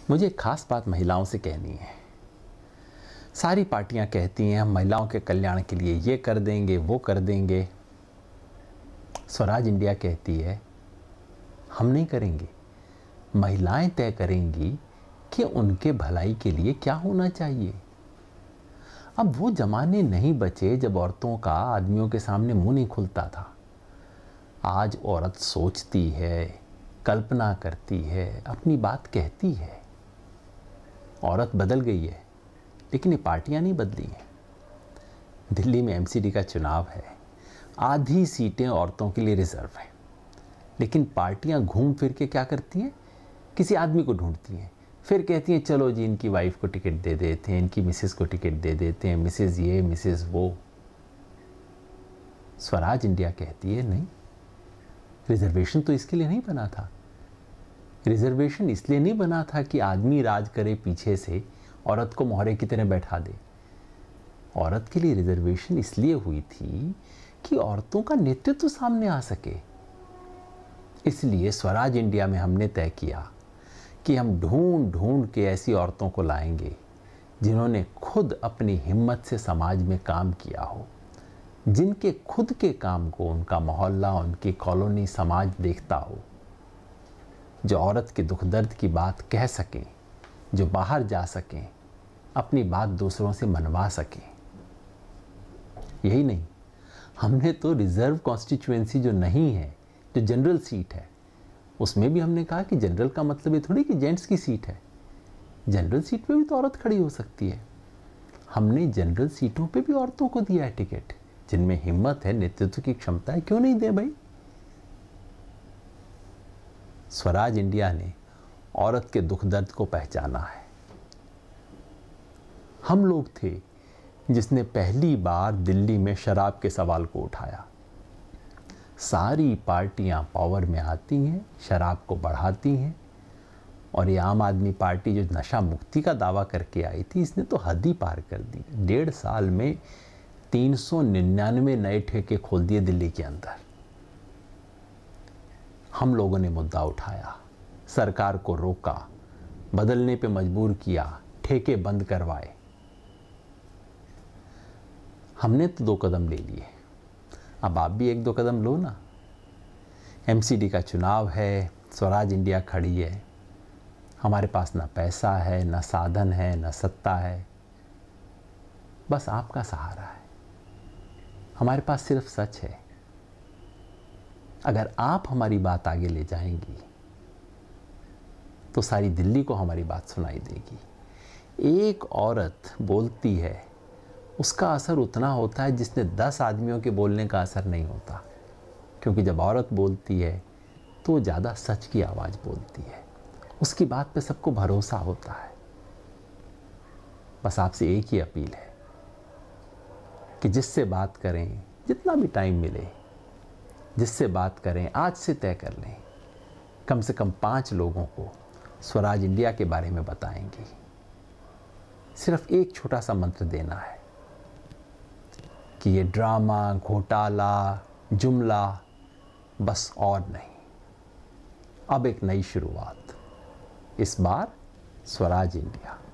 मुझे एक खास बात महिलाओं से कहनी है। सारी पार्टियां कहती हैं हम महिलाओं के कल्याण के लिए ये कर देंगे, वो कर देंगे। स्वराज इंडिया कहती है हम नहीं करेंगे, महिलाएं तय करेंगी कि उनके भलाई के लिए क्या होना चाहिए। अब वो जमाने नहीं बचे जब औरतों का आदमियों के सामने मुंह नहीं खुलता था। आज औरत सोचती है, कल्पना करती है, अपनी बात कहती है। औरत बदल गई है, लेकिन ये पार्टियां नहीं बदली हैं। दिल्ली में एमसीडी का चुनाव है, आधी सीटें औरतों के लिए रिजर्व हैं, लेकिन पार्टियां घूम फिर के क्या करती हैं, किसी आदमी को ढूंढती हैं, फिर कहती हैं चलो जी इनकी वाइफ को टिकट दे देते हैं, इनकी मिसेस को टिकट दे देते हैं, मिसेस ये मिसेस वो। स्वराज इंडिया कहती है नहीं, रिजर्वेशन तो इसके लिए नहीं बना था। रिजर्वेशन इसलिए नहीं बना था कि आदमी राज करे पीछे से, औरत को मोहरे की तरह बैठा दे। औरत के लिए रिजर्वेशन इसलिए हुई थी कि औरतों का नेतृत्व सामने आ सके। इसलिए स्वराज इंडिया में हमने तय किया कि हम ढूंढ ढूंढ के ऐसी औरतों को लाएंगे जिन्होंने खुद अपनी हिम्मत से समाज में काम किया हो, जिनके खुद के काम को उनका मोहल्ला, उनकी कॉलोनी, समाज देखता हो, जो औरत के दुख दर्द की बात कह सकें, जो बाहर जा सकें, अपनी बात दूसरों से मनवा सकें। यही नहीं, हमने तो रिजर्व कॉन्स्टिट्यूएंसी जो नहीं है, जो जनरल सीट है, उसमें भी हमने कहा कि जनरल का मतलब ये थोड़ी कि जेंट्स की सीट है। जनरल सीट पे भी तो औरत खड़ी हो सकती है। हमने जनरल सीटों पे भी औरतों को दिया है टिकट, जिनमें हिम्मत है, नेतृत्व की क्षमता है, क्यों नहीं दे भाई। स्वराज इंडिया ने औरत के दुख दर्द को पहचाना है। हम लोग थे जिसने पहली बार दिल्ली में शराब के सवाल को उठाया। सारी पार्टियां पावर में आती हैं, शराब को बढ़ाती हैं, और ये आम आदमी पार्टी जो नशा मुक्ति का दावा करके आई थी, इसने तो हद ही पार कर दी। 1.5 साल में 399 नए ठेके खोल दिए दिल्ली के अंदर। हम लोगों ने मुद्दा उठाया, सरकार को रोका, बदलने पे मजबूर किया, ठेके बंद करवाए। हमने तो 2 कदम ले लिए, अब आप भी 1-2 कदम लो ना। एमसीडी का चुनाव है, स्वराज इंडिया खड़ी है। हमारे पास ना पैसा है, ना साधन है, ना सत्ता है, बस आपका सहारा है। हमारे पास सिर्फ सच है। अगर आप हमारी बात आगे ले जाएंगी तो सारी दिल्ली को हमारी बात सुनाई देगी। एक औरत बोलती है, उसका असर उतना होता है जिसने 10 आदमियों के बोलने का असर नहीं होता, क्योंकि जब औरत बोलती है तो ज़्यादा सच की आवाज़ बोलती है, उसकी बात पे सबको भरोसा होता है। बस आपसे एक ही अपील है कि जिससे बात करें, जितना भी टाइम मिले, जिससे बात करें आज से तय कर लें, कम से कम 5 लोगों को स्वराज इंडिया के बारे में बताएंगे। सिर्फ एक छोटा सा मंत्र देना है कि ये ड्रामा, घोटाला, जुमला बस और नहीं। अब एक नई शुरुआत, इस बार स्वराज इंडिया।